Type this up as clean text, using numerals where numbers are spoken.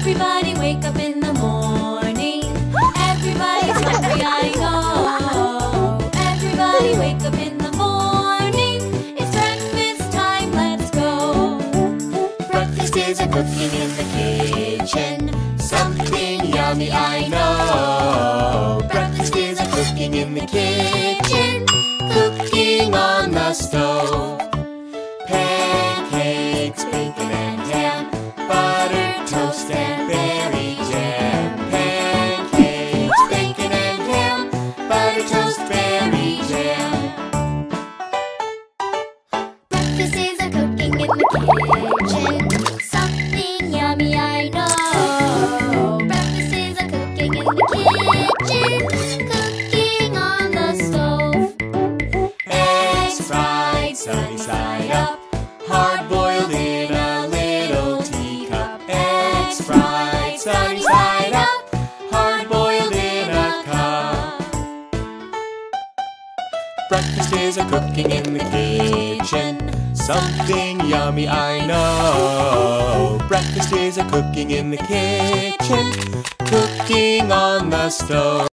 Everybody wake up in the morning. Everybody's hungry, I know. Everybody wake up in the morning. It's breakfast time, let's go. Breakfast is a cooking in the kitchen. Something yummy, I know. Breakfast is a cooking in the kitchen. Cooking on the stove. Pancakes, bacon and ham, butter, toast and berry jam. Pancakes, bacon and ham, butter, toast, berry jam. Breakfast is a cooking in the kitchen. Something yummy, I know. Breakfast is a cooking in the kitchen. Cooking on the stove. Eggs fried sunny side up, hard-boiled in a little teacup. Eggs fried sunny side up, hard-boiled in a cup. Breakfast is a cooking in the kitchen. Something yummy, I know. Breakfast is a cooking in the kitchen. Cooking on the stove.